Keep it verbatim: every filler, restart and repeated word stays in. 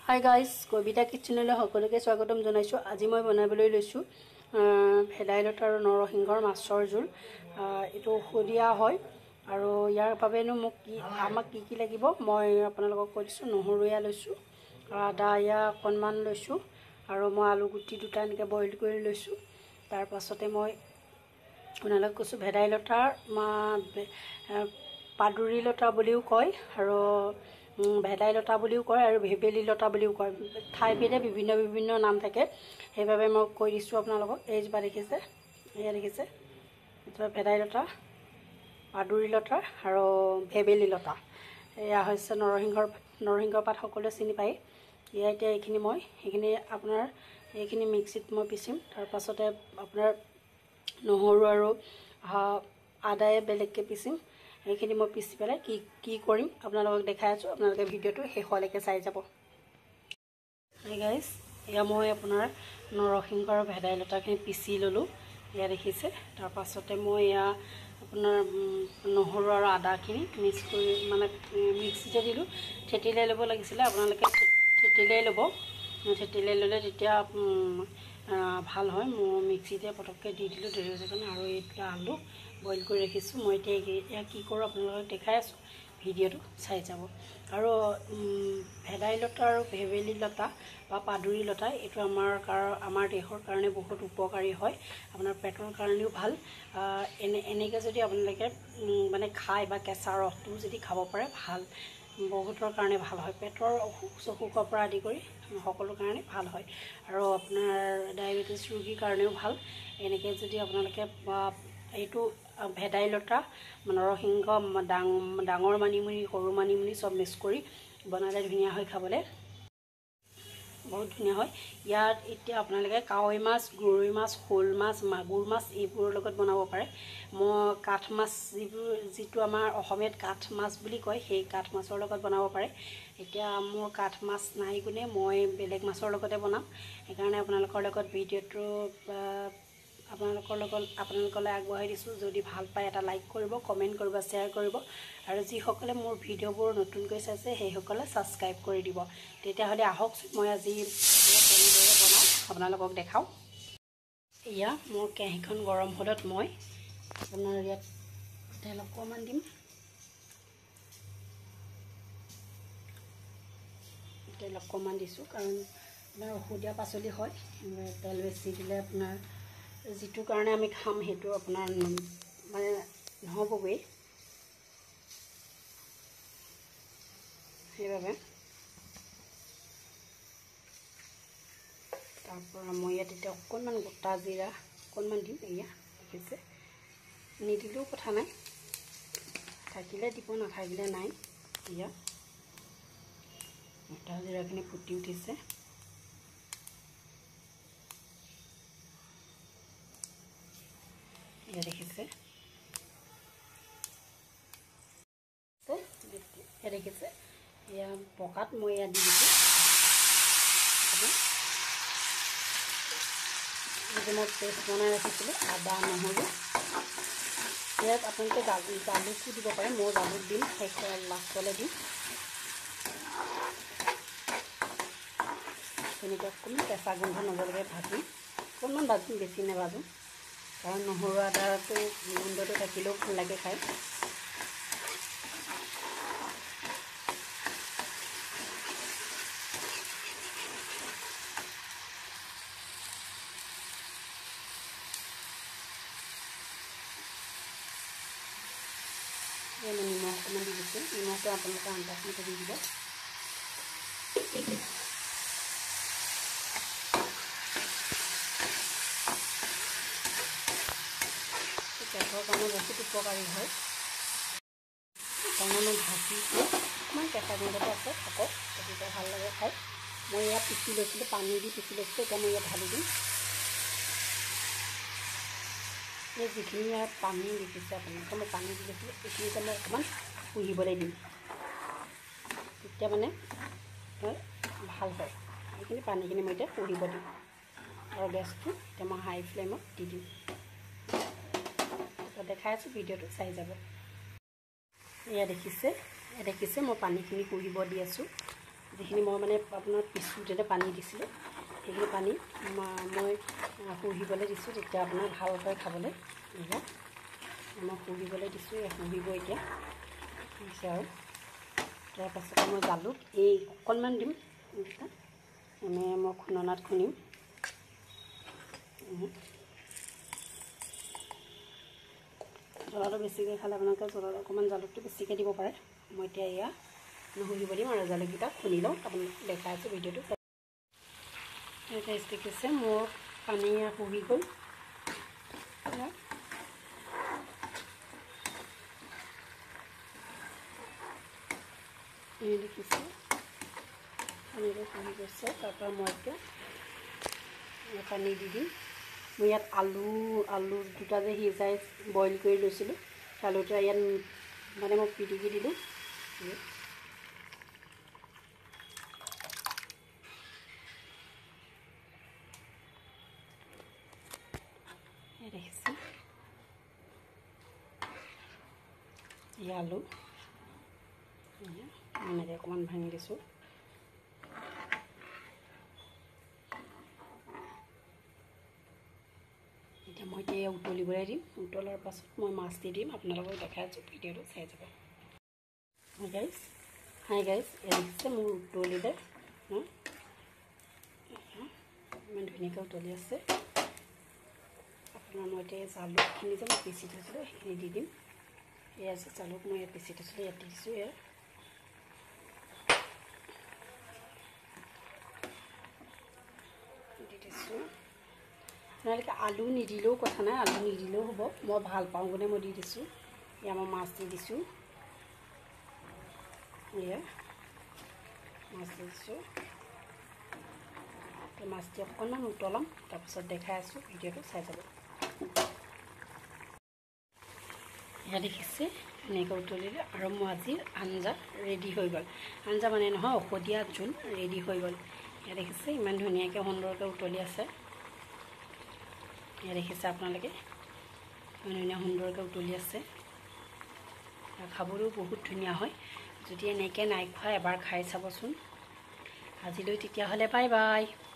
Hi guys कविता किचनলৈ সকলোকে স্বাগতম জনাইছো। আজি মই বনাবলৈ লৈছো ভেদাইলতা আৰু নৰসিংহৰ মাছৰ জোল। এটো খদিয়া হয় আৰু ইয়াৰ বাবেনো মোক কি আমাক কি কি লাগিব মই আপোনালোকক কৈ দিছো। নহৰুয়া লৈছো, আদা ইয়া অকনমান লৈছো আৰু মই আলু গুটি দুটা এনেকৈ বইল কৰি লৈছো। তাৰ পাছতে মই আপোনালোকক কৈছো ভেদাইলতা পাদুৰি লতা বুলিও কয় আৰু ভেদাইলতা বুলিও কয় আৰু ভেবেলি লতা বুলিও কয়। ঠাই ভেদে বিভিন্ন বিভিন্ন নাম থাকে, সেইবাবে মই কৈ দিছো আপোনালোকক। এই যে দেখিছে, এয়া দেখিছে, এটা ভেদাইলতা, পাদুৰি লতা আৰু ভেবেলি লতা। এয়া হৈছে নৰসিংহৰ নৰসিংহৰ পাত, সকলোৱে চিনি পায়। এয়া এতিয়া এইখিনি মই সেইখিনি আপোনাৰ এইখিনি মিক্সিত মই পিচিম। তাৰ পাছতে আপোনাৰ নহৰু আৰু আদায়ে বেলেগকৈ পিচিম। এইখিনি মই পিছি পেলাই কি কি কৰিম আপোনালোকক দেখাই আছো। আপোনালোকে ভিডিঅ'টো শেষলৈকে চাই যাব। হাই গাইছ, এয়া মই আপোনাৰ নৰসিংহ আৰু ভেদাইলতাখিনি পিচি ল'লোঁ, এয়া দেখিছে। তাৰ পাছতে মই এয়া আপোনাৰ নহৰু আৰু আদাখিনি মিক্স কৰি মানে মিক্সিতে দিলোঁ। থেতিলাই ল'ব লাগিছিলে, আপোনালোকে থেতিলাই ল'ব। থেতিলাই ল'লে তেতিয়া ভাল হয়। মই মিক্সিতে পটককৈ দি দিলোঁ দেৰি হৈছে কাৰণে। আৰু এইটো আলু বইল কৰি ৰাখিছোঁ। মই এতিয়া এয়া কি কৰোঁ আপোনালোকক দেখাই আছোঁ, ভিডিঅ'টো চাই যাব। আৰু ভেদাইলতা আৰু ভেবেলি লতা বা পাদুৰি লতা এইটো আমাৰ কাৰ আমাৰ দেহৰ কাৰণে বহুত উপকাৰী হয়। আপোনাৰ পেটৰ কাৰণেও ভাল। এনে এনেকৈ যদি আপোনালোকে মানে খায় বা কেঁচা ৰসটো যদি খাব পাৰে ভাল, বহুতৰ কাৰণে ভাল হয়। পেটৰ অসুখ চসুখৰ পৰা আদি কৰি সকলো কাৰণে ভাল হয়। আৰু আপোনাৰ ডায়েবেটিছ ৰোগীৰ কাৰণেও ভাল। এনেকৈ যদি আপোনালোকে এইটো ভেদাইলতা, নৰসিংহ, ডাঙ ডাঙৰ মানিমুনি, সৰু মানিমুনি চব মিক্স কৰি বনালে ধুনীয়া হয়, খাবলৈ বহুত ধুনীয়া হয়। ইয়াত এতিয়া আপোনালোকে কাৱৈ মাছ, গৰৈ মাছ, শ'ল মাছ, মাগুৰ মাছ এইবোৰৰ লগত বনাব পাৰে। মই কাঠ মাছ যিবোৰ যিটো আমাৰ অসমীয়াত কাঠ মাছ বুলি কয়, সেই কাঠ মাছৰ লগত বনাব পাৰে। এতিয়া মোৰ কাঠ মাছ নাই গুণে মই বেলেগ মাছৰ লগতে বনাম। সেইকাৰণে আপোনালোকৰ লগত ভিডিঅ'টো আপোনালোকৰ লগত আপোনালোকলৈ আগবঢ়াই দিছোঁ। যদি ভাল পায় এটা লাইক কৰিব, কমেণ্ট কৰিব, শ্বেয়াৰ কৰিব। আৰু যিসকলে মোৰ ভিডিঅ'বোৰ নতুনকৈ চাইছে সেইসকলে ছাবস্ক্ৰাইব কৰি দিব। তেতিয়াহ'লে আহকচোন মই আজি কেনেদৰে বনাওঁ আপোনালোকক দেখাওঁ। এয়া মোৰ কেৰাহীখন গৰম হ'লত মই আপোনাৰ ইয়াত তেল অকণমান দিম। তেল অকণমান দিছোঁ কাৰণ আপোনাৰ ঔষধীয়া পাচলি হয়। তেল বেছি দিলে আপোনাৰ যিটো কাৰণে আমি খাম সেইটো আপোনাৰ মানে নহ'বগৈ, সেইবাবে তাৰপৰা মই ইয়াত এতিয়া অকণমান গোটা জিৰা অকণমান দিম। এয়া দেখিছে, নিদিলেও কথা নাই, থাকিলে দিব, নাথাকিলে নাই। এয়া গোটা জিৰাখিনি ফুটি উঠিছে। এয়া দেখিছে, এয়া দেখিছে, এয়া পকাত মই এয়া দি দিছোঁ। যে মই পেষ্ট বনাই ৰাখিছিলোঁ আদা নহৰু, ইয়াত আপোনালোকে জালুকো দিব পাৰে। মই জালুক দিম, শেষ লাষ্টলৈ দিম। তেনেকৈ অকণমান কেঁচা গোন্ধ নজৰকৈ ভাজিম, অকণমান ভাজিম, বেছি নাভাজোঁ কাৰণ নহৰু আদাটো গোন্ধটো থাকিলেও ভাল লাগে খাই। নিমখ অকণমান দি দিছোঁ, নিমখটো আপোনালোকে আন্দাজ মতে দি দিব। পেটৰ কাৰণে বহুত উপকাৰী হয়। সেইকাৰণে মই ভাজিছোঁ, অকণমান কেঁচা গোন্ধটো আছে, থাকক, তেতিয়া ভাল লাগে খাই। মই ইয়াত পিচি লৈছিলোঁ, পানী দি পিচি লৈছিলোঁ। এতিয়া মই ইয়াত ঢালি দিম। এই যিখিনি ইয়াত পানী দেখিছে আপোনালোকে, মই পানী দি লৈছিলোঁ, এইখিনিতে মই অকণমান পুহিবলৈ দিম, তেতিয়া মানে ভাল হয়। এইখিনি পানীখিনি মই এতিয়া পুহিব দিম আৰু গেছটো এতিয়া মই হাই ফ্লেমত দি দিম। দেখাই আছোঁ, ভিডিঅ'টো চাই যাব। এয়া দেখিছে, এয়া দেখিছে মই পানীখিনি পুহিব দি আছোঁ। যিখিনি মই মানে আপোনাৰ পিছোঁতে পানী দিছিলোঁ সেইখিনি পানী মই শুহিবলৈ দিছোঁ, তেতিয়া আপোনাৰ ভাল হয় খাবলৈ। এয়া মই শুহিবলৈ দিছোঁ, এয়া শুহিব এতিয়া হৈছে। আৰু তাৰপাছতে মই জালুক এই অকণমান দিম, এনে মই খুন্দনাত খুন্দিম। জ্বলাটো বেছিকৈ খালে আপোনালোকে জ্বলা অকণমান জালুকটো বেছিকৈ দিব পাৰে। মই এতিয়া এয়া নুশুহিব দিম আৰু জালুককেইটা খুন্দি লওঁ, আপোনালোকক দেখাই আছোঁ ভিডিঅ'টো। এটা ষ্টিক আছে, মোৰ পানী শুহি গ'ল। এই দেখিছে পানীটো শুহি গৈছে। তাৰপৰা মই এতিয়া পানী দি দিম। মই ইয়াত আলু আলু দুটা যে সিজাই বইল কৰি লৈছিলোঁ, আলুটা ইয়াত মানে মই পিটিকি দিলোঁ। দেখিছে এই আলু এনেকৈ অকণমান ভাঙি দিছোঁ। এতিয়া মই এতিয়া উতলিবলৈ দিম। উতলাৰ পাছত মই মাছ দি দিম, আপোনালোকক দেখাই আছোঁ, ভিডিঅ'টো চাই যাব। হাই গাইজ হাই গাইজ এই দেখিছে মোৰ উতলিলে ইমান ধুনীয়াকৈ উতলি আছে। আপোনাৰ মই এতিয়া জালুকখিনি যে মই পিচি থৈছিলোঁ সেইখিনি দি দিম। এয়া আছে জালুক মই ইয়াত পিচি থৈছিলোঁ, ইয়াত দিছোঁ। এয়া দি দিছোঁ। আপোনালোকে আলু নিদিলেও কথা নাই, আলু নিদিলেও হ'ব, মই ভাল পাওঁ কাৰণে মই দি দিছোঁ। এয়া মই মাছ দি দিছোঁ, এয়া মাছ দি দিছোঁ। মাছ দি অকণমান উতলাম, তাৰপিছত দেখাই আছোঁ, ভিডিঅ'টো চাই যাব। এয়া দেখিছে এনেকৈ উতলিলে আৰু মোৰ আজিৰ আঞ্জা ৰেডি হৈ গ'ল। আঞ্জা মানে নহয়, ঔষধীয়া জোল ৰেডি হৈ গ'ল। এয়া দেখিছে ইমান ধুনীয়াকৈ সুন্দৰকৈ উতলি আছে। এয়া দেখিছে আপোনালোকে ইমান ধুনীয়া সুন্দৰকৈ উতলি আছে। খাবলৈও বহুত ধুনীয়া হয়। যদি এনেকৈ নাই খোৱা এবাৰ খাই চাবচোন। আজিলৈ তেতিয়াহ'লে বাই বাই।